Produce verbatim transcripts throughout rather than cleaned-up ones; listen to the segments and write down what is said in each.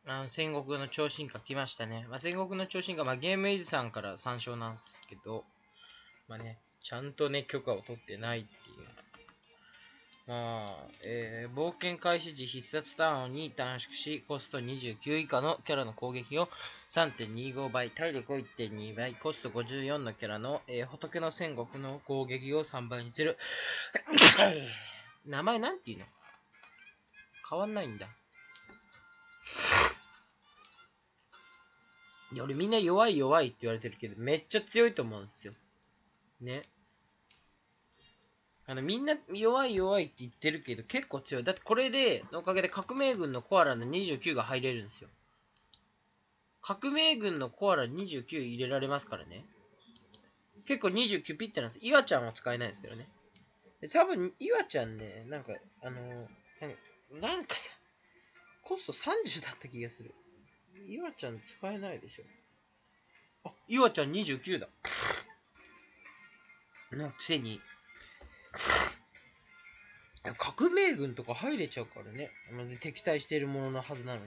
あの戦国の超進化来ましたね。まあ、戦国の超進化、まあ、ゲームイズさんから参照なんですけど、まあね、ちゃんとね、許可を取ってないっていう。まあ、えー、冒険開始時必殺ターンに短縮し、コストにじゅうきゅう以下のキャラの攻撃を さんてんにじゅうご 倍、体力を いってんに 倍、コストごじゅうよんのキャラの、えー、仏の戦国の攻撃をさんばいにする。名前なんていうの？変わんないんだ。いや、俺みんな弱い弱いって言われてるけど、めっちゃ強いと思うんですよ。ね。あの、みんな弱い弱いって言ってるけど、結構強い。だってこれで、のおかげで革命軍のコアラのにじゅうきゅうが入れるんですよ。革命軍のコアラにじゅうきゅう入れられますからね。結構にじゅうきゅうピッてなんです。イワちゃんは使えないですけどね。で多分、イワちゃんね、なんか、あのー、なんかさ、コストさんじゅうだった気がする。イワちゃん使えないでしょ。あ、イワちゃんにじゅうきゅうだ。のくせに、革命軍とか入れちゃうからね。敵対しているもののはずなのに。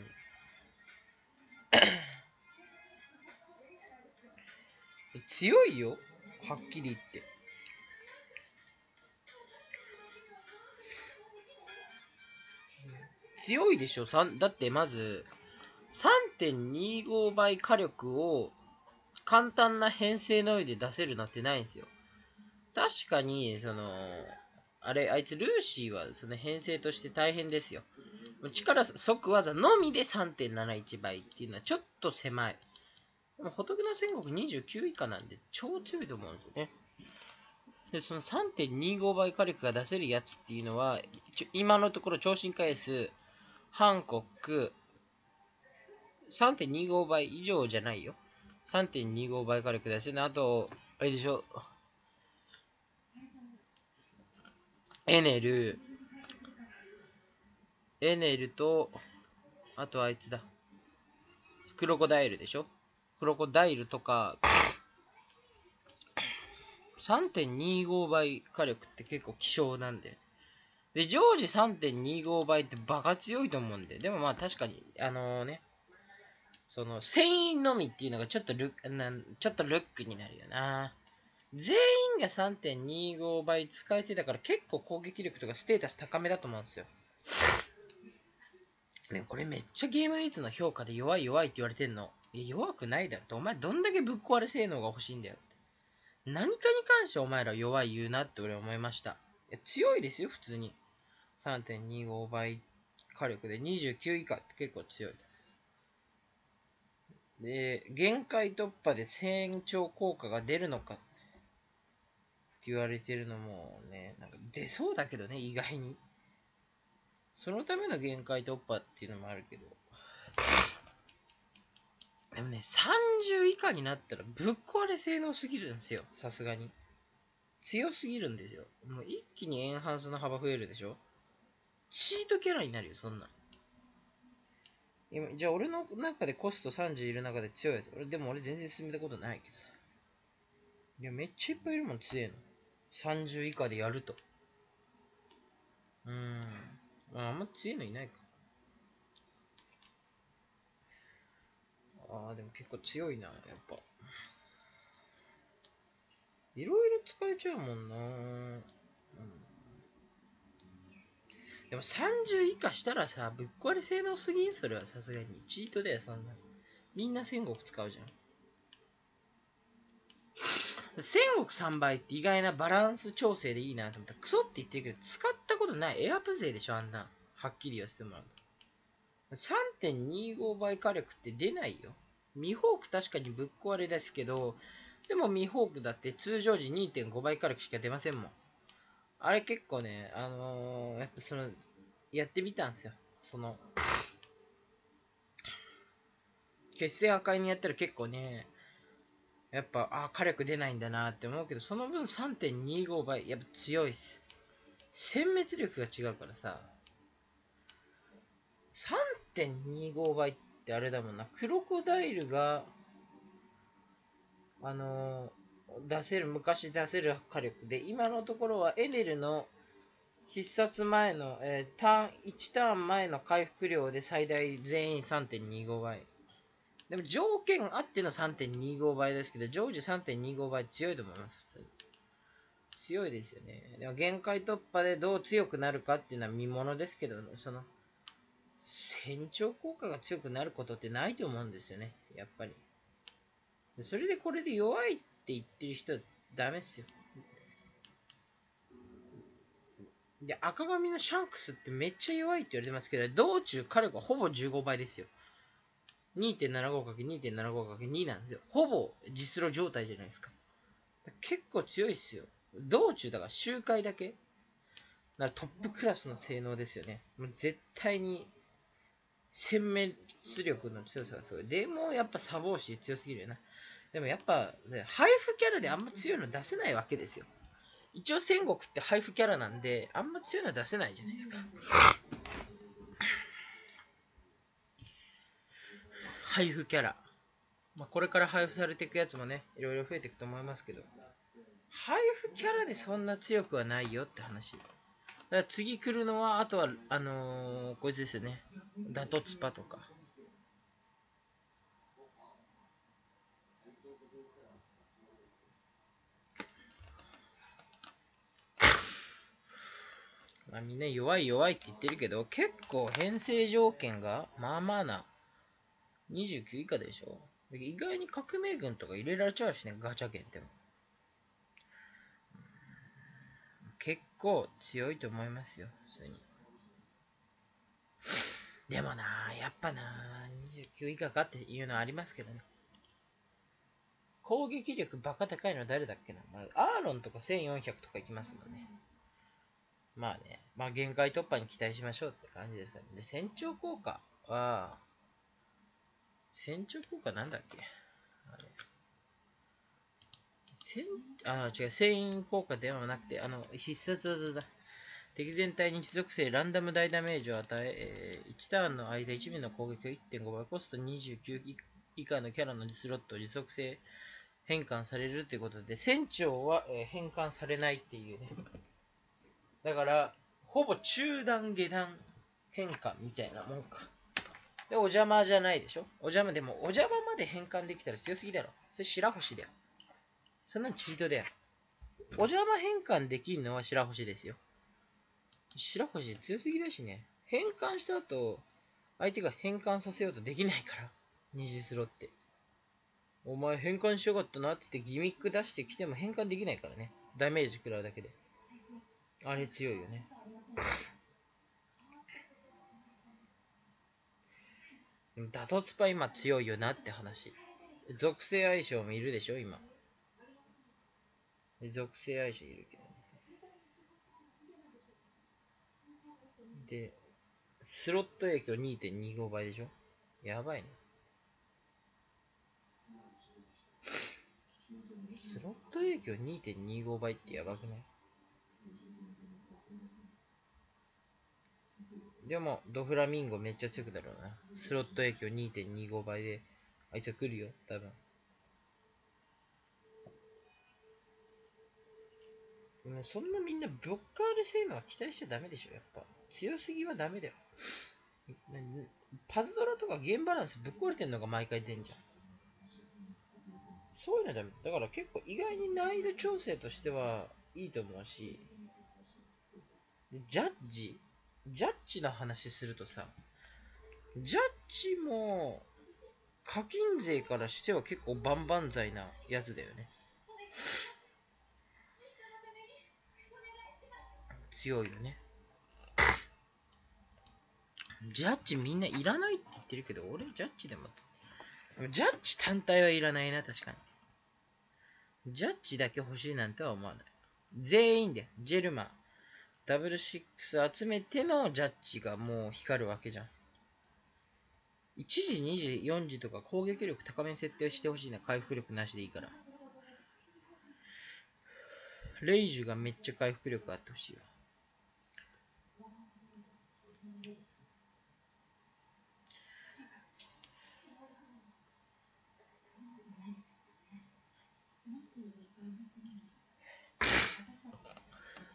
強いよ。はっきり言って。強いでしょ。だってまず さんてんにじゅうご 倍火力を簡単な編成の上で出せるのってないんですよ。確かに、その、あれ、あいつルーシーはその編成として大変ですよ。力即技のみで さんてんなないち 倍っていうのはちょっと狭い。でも仏の戦国にじゅうきゅう以下なんで超強いと思うんですよね。で、その さんてんにじゅうご 倍火力が出せるやつっていうのは、今のところ超進化 S、ハンコック、さんてんにじゅうご 倍以上じゃないよ。さんてんにじゅうご 倍火力出せる。あと、あれでしょ。エネル、エネルと、あとあいつだ。クロコダイルでしょ。クロコダイルとか、さんてんにじゅうご 倍火力って結構希少なんで。で、常時 さんてんにじゅうご 倍ってバカ強いと思うんで。でもまあ確かに、あのー、ね、その、繊維のみっていうのがちょっとルッ、ちょっとルックになるよな。全員が さんてんにじゅうご 倍使えてたから結構攻撃力とかステータス高めだと思うんですよ。ね、これめっちゃゲームイーツの評価で弱い弱いって言われてんの。いや弱くないだろって。お前どんだけぶっ壊れ性能が欲しいんだよって。何かに関してお前ら弱い言うなって俺は思いました。いや強いですよ、普通に。さんてんにじゅうご 倍火力でにじゅうきゅう以下って結構強い。で、限界突破で成長効果が出るのかって言われてるのもね、なんか出そうだけどね、意外に。そのための限界突破っていうのもあるけど。でもね、さんじゅう以下になったらぶっ壊れ性能すぎるんですよ、さすがに。強すぎるんですよ。もう一気にエンハンスの幅増えるでしょ。チートキャラになるよ、そんなん。今じゃあ俺の中でコストさんじゅういる中で強いやつ。俺でも俺全然進めたことないけどさ。いや、めっちゃいっぱいいるもん、強いの。さんじゅう以下でやると。うーん。あ、あんま強いのいないか。ああ、でも結構強いな、やっぱ。いろいろ使えちゃうもんな。うん。でもさんじゅう以下したらさ、ぶっ壊れ性能すぎん？それはさすがに。チートだよ、そんな。みんな戦国使うじゃん。戦国さんばいって意外なバランス調整でいいなと思ったら、クソって言ってるけど、使ったことない。エアプ勢でしょ、あんな。はっきり言わせてもらう。さんてんにじゅうご 倍火力って出ないよ。ミホーク確かにぶっ壊れですけど、でもミホークだって通常時 にてんご 倍火力しか出ませんもん。あれ結構ね、あのー、やっぱその、やってみたんですよ。その、決戦赤いにやったら結構ね、やっぱ、あ、火力出ないんだなって思うけど、その分 さんてんにじゅうご 倍、やっぱ強いっす。殲滅力が違うからさ、さんてんにじゅうご 倍ってあれだもんな。クロコダイルが、あのー、出せる、昔出せる火力で、今のところはエネルの必殺前の、えー、ターン、いちターン前の回復量で最大全員 さんてんにご 倍。でも条件あっての さんてんにご 倍ですけど、常時 さんてんにご 倍強いと思います、普通に。強いですよね。でも限界突破でどう強くなるかっていうのは見ものですけど、その、船長効果が強くなることってないと思うんですよね、やっぱり。それでこれで弱いって言ってる人はダメっすよ。で、赤髪のシャンクスってめっちゃ弱いって言われてますけど、道中火力はほぼじゅうごばいですよ。にてんななごかけるにてんななごかけるに なんですよ。ほぼ実ロ状態じゃないですか。結構強いっすよ。道中だから周回だけ。だからトップクラスの性能ですよね。もう絶対に殲滅力の強さがすごい。でもやっぱサボーシ強すぎるよな。でもやっぱ、配布キャラであんま強いの出せないわけですよ。一応戦国って配布キャラなんで、あんま強いの出せないじゃないですか。配布キャラ。まあ、これから配布されていくやつもね、いろいろ増えていくと思いますけど、配布キャラでそんな強くはないよって話。だから次来るのは、あとは、あのー、こいつですよね。ダトツパとか。まあみんな弱い弱いって言ってるけど、結構編成条件がまあまあなにじゅうきゅう以下でしょ。意外に革命軍とか入れられちゃうしね、ガチャ券でも。結構強いと思いますよ、普通に。でもな、やっぱな、にじゅうきゅう以下かっていうのはありますけどね。攻撃力バカ高いの誰だっけな、まあ、アーロンとかせんよんひゃくとかいきますもんね。まあね、まあ限界突破に期待しましょうって感じですからね。で、船長効果は、船長効果なんだっけあれ船あ、違う、船員効果ではなくて、あの、必殺技だ。敵全体に持続性ランダム大ダメージを与え、えー、いちターンの間いち名の攻撃を いってんご 倍、コストにじゅうきゅう以下のキャラのスロットを持続性変換されるということで、船長は、えー、変換されないっていうね。だから、ほぼ中段下段変換みたいなもんか。で、お邪魔じゃないでしょ。お邪魔でも、お邪魔まで変換できたら強すぎだろ。それ白星だよ。そんなんチートだよ。お邪魔変換できるのは白星ですよ。白星強すぎだしね。変換した後、相手が変換させようとできないから。二次スロって。お前変換しよかったなって言ってギミック出してきても変換できないからね。ダメージ食らうだけで。あれ強いよね。でもダトツパ今強いよなって話。属性相性もいるでしょ今。属性相性いるけどね。で、スロット影響 にてんにご 倍でしょ。やばいね。スロット影響 にてんにご 倍ってやばくない？でも、ドフラミンゴめっちゃ強くなるな。スロット影響 にてんにご 倍で、あいつは来るよ、多分。そんなみんなブロッカーで性能は期待しちゃダメでしょ、やっぱ。強すぎはダメだよ。パズドラとかゲームバランスぶっ壊れてんのが毎回出んじゃん。そういうのダメ。だから結構意外に難易度調整としてはいいと思うし、ジャッジジャッジの話するとさ、ジャッジも課金税からしては結構バンバン剤なやつだよね。強いよね。ジャッジみんないらないって言ってるけど、俺ジャッジでも、ジャッジ単体はいらないな、確かに。ジャッジだけ欲しいなんては思わない。全員で、ジェルマン、ダブルシックス集めてのジャッジがもう光るわけじゃん。いちじ、にじ、よんじとか攻撃力高めに設定してほしいな。回復力なしでいいから。レイジュがめっちゃ回復力あってほしいわ。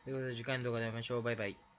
ということで、次回の動画で会いましょう。バイバイ。